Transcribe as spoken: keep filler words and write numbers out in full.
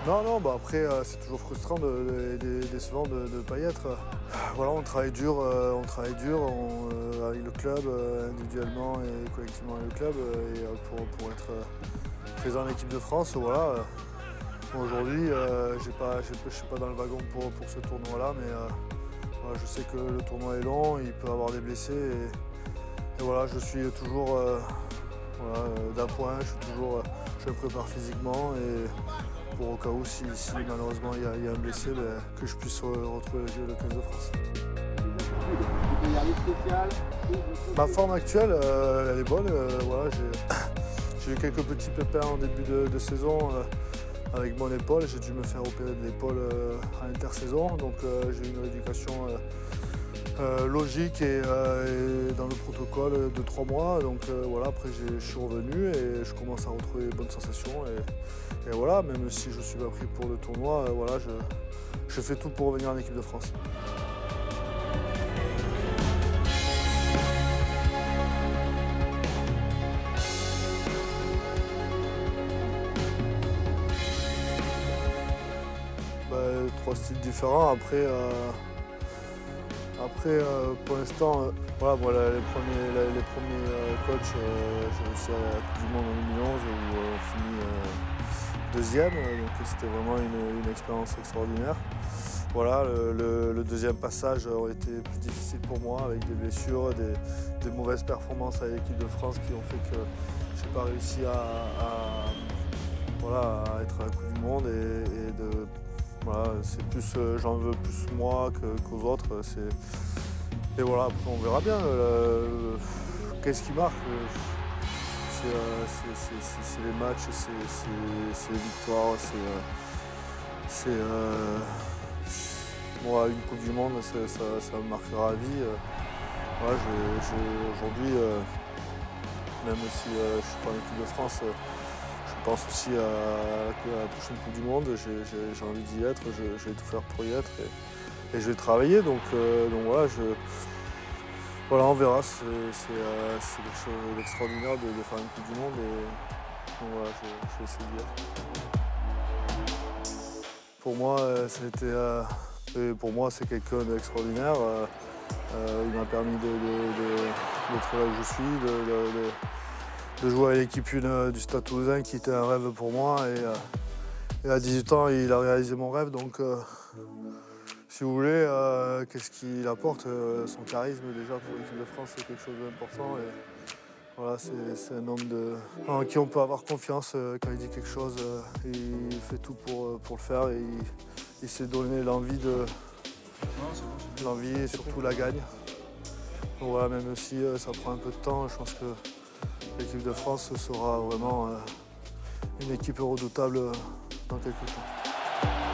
Non, non, bah après, euh, c'est toujours frustrant, de, de, de- décevant de ne pas y être. Voilà, on travaille dur, euh, on travaille dur on, euh, avec le club, euh, individuellement et collectivement avec le club, euh, et euh, pour, pour être euh, présent en équipe de France. Voilà. Euh, Aujourd'hui, euh, j'ai pas, j'ai- je ne suis pas dans le wagon pour, pour ce tournoi-là, mais euh, voilà, je sais que le tournoi est long, il peut y avoir des blessés. Et, et voilà, je suis toujours euh, voilà, euh, d'un point, je, suis toujours, euh, je me prépare physiquement. Et, pour au cas où, si, si malheureusement il y, a, il y a un blessé, ben, que je puisse re- retrouver le quinze de France. Ma forme actuelle, euh, elle est bonne. Euh, voilà, j'ai eu quelques petits pépins en début de, de saison euh, avec mon épaule. J'ai dû me faire opérer de l'épaule euh, à l'intersaison. Donc euh, j'ai eu une rééducation euh, euh, logique et, euh, et dans le protocole de trois mois. Donc euh, voilà, après je suis revenu et je commence à retrouver de bonnes sensations. Et, et voilà, même si je ne suis pas pris pour le tournoi, euh, voilà, je, je fais tout pour revenir en équipe de France. Bah, trois styles différents. Après, euh, après euh, pour l'instant, euh, voilà, voilà, les premiers, les, les premiers euh, coachs, euh, j'ai réussi à la Coupe du Monde en deux mille onze où euh, on finit euh, deuxième. Donc c'était vraiment une, une expérience extraordinaire. Voilà, le, le, le deuxième passage aurait été plus difficile pour moi avec des blessures, des, des mauvaises performances avec l'équipe de France qui ont fait que je n'ai pas réussi à, à, voilà, à être à la Coupe du Monde et, et de voilà, c'est plus, euh, j'en veux plus moi que, qu'aux autres. Et voilà, après on verra bien. Euh, Qu'est-ce qui marque? C'est, euh, c'est, c'est, c'est, c'est les matchs, c'est, c'est, c'est les victoires, c'est, euh, c'est euh, moi une Coupe du Monde, ça, ça, ça me marquera à vie. Euh, voilà, je, je, aujourd'hui, euh, même si euh, je ne suis pas en équipe de France, euh, je pense aussi à, à la prochaine Coupe du Monde. J'ai, j'ai, j'ai envie d'y être, je, je vais tout faire pour y être et, et je vais travailler. Donc, euh, donc voilà, je, voilà, on verra. C'est, c'est, euh, c'est quelque chose d'extraordinaire de, de faire une Coupe du Monde et donc voilà, je, je vais essayer d'y être. Pour moi, euh, c'était, euh, et pour moi, c'est quelqu'un d'extraordinaire. Euh, euh, il m'a permis de, de, de, d'être là où je suis, de, de, de de jouer à l'équipe une du Stade Toulousain qui était un rêve pour moi. Et, euh, et à dix-huit ans, il a réalisé mon rêve. Donc, euh, si vous voulez, euh, qu'est-ce qu'il apporte euh, son charisme déjà pour l'équipe de France, c'est quelque chose d'important. Et voilà, c'est, c'est un homme de, en qui on peut avoir confiance euh, quand il dit quelque chose. Euh, il fait tout pour, pour le faire et il, il s'est donné l'envie, de, l'envie et surtout la gagne. Donc voilà, même si euh, ça prend un peu de temps, je pense que l'équipe de France sera vraiment euh, une équipe redoutable dans quelques temps.